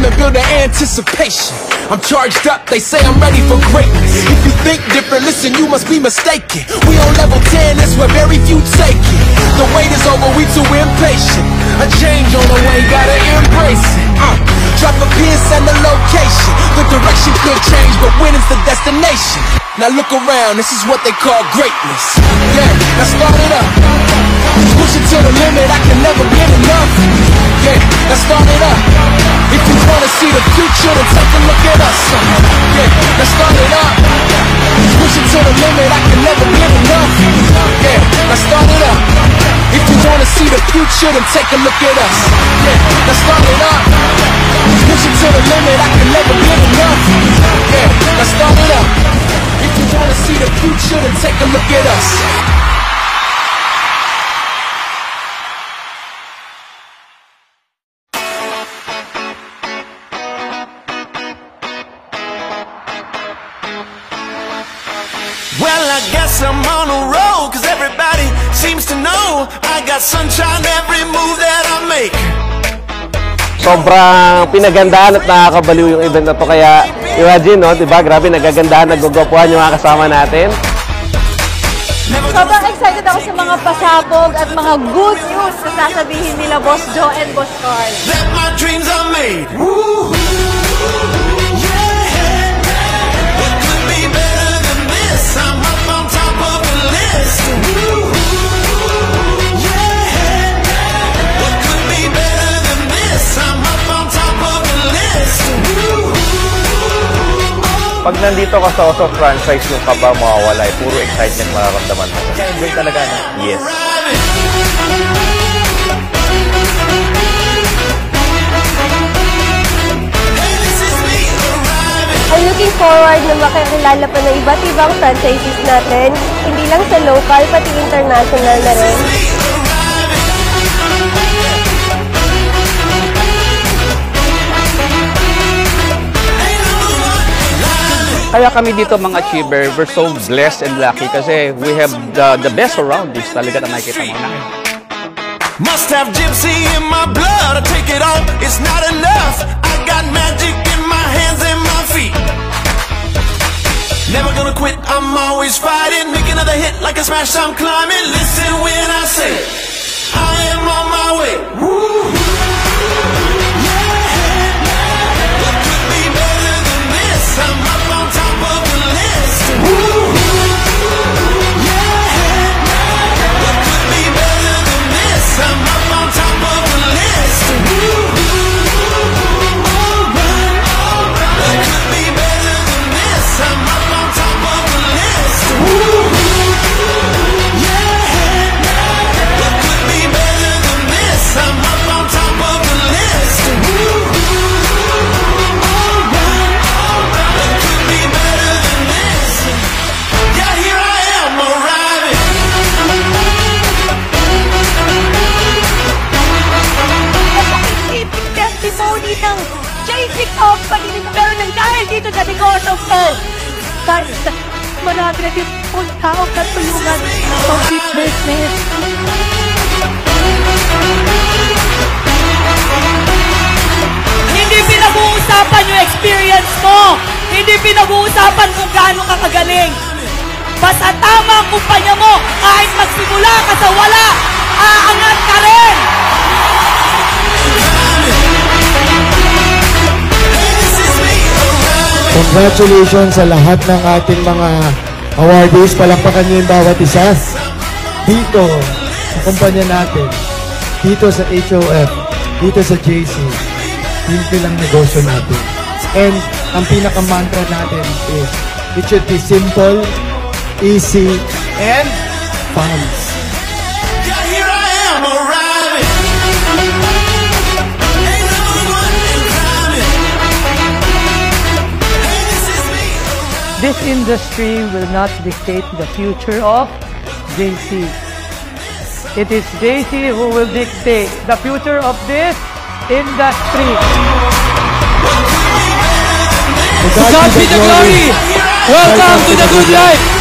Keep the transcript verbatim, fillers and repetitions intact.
and build an anticipation. I'm charged up, they say I'm ready for greatness. If you think different, listen, you must be mistaken. We on level ten, that's where very few take it. The wait is over, we too impatient. A change on the way, gotta embrace it. uh, Drop a pin, send the location. The direction could change, but when is the destination? Now look around, this is what they call greatness. Yeah, now start it up. Push it to the limit, I can never get enough. Yeah, now start it up. If you wanna see the future, then take a look at us. Yeah, now start it up. Push it to the limit, I can never get enough. Yeah, now start it up. If you wanna see the future, then take a look at us. Yeah, now start it up. Push it to the limit, I can never get enough. Yeah, now start it up. If you wanna see the future, then take a look at us. Well, I guess I'm on a roll, cause everybody seems to know I got sunshine every move that I make. Sobrang pinagandaan at nakakabaliw yung event na to. Kaya imagine, no, diba? Grabe, nagagandahan, nagugwapuhan yung mga kasama natin. Sobrang excited ako sa mga pasabog at mga good news na sasabihin nila Boss Joe and Boss Carl. That my dreams are made. I'm up on top of the list. Yeah, what could be better than this? I'm up on top of the list. Pag nandito ka sa Oso franchise, yung kaba mawawala, eh, puro excitement mararamdaman mo. Kaya enjoy talaga, no? Yes. I'm looking forward na makakilala pa ng iba't ibang franchises natin, hindi lang sa local, pati international na rin. Kaya kami dito mga achiever, we're so blessed and lucky kasi we have the, the best around this talaga na nakikita mo na. Must have gypsy in my blood, I take it all, it's not enough. I got magic in my hands and my feet. Never gonna quit, I'm always fighting. Make another hit like a smash, I'm climbing. Listen when I say it, I am on my way. Woo. I'm up on top of the list. Woo. Yeah, what could be better than this? I'm up on top of the list. Woo. Alright, alright. What could be better than this? I'm up on top of the list. Woo. Yeah, what could be better than this? I'm up on top of the list. Woo. Ng J C Company pero nang dahil dito sa negosyo ko kahit marami na din pong tao katulungan sa business. Hindi pinag-uusapan yung experience mo, hindi pinag-uusapan kung gaano ka kagaling. Basta tama ang kumpanya mo, kahit magsimula ka sa wala, aangat ka rin. Congratulations sa lahat ng ating mga awardees. Palakpakan niyo yung bawat isa. Dito sa kumpanya natin, dito sa H O F, dito sa J C, simple lang negosyo natin. And ang pinaka-mantra natin is, it should be simple, easy, and fun. This industry will not dictate the future of J C. It is J C who will dictate the future of this industry. To God be the glory! Welcome to the good life!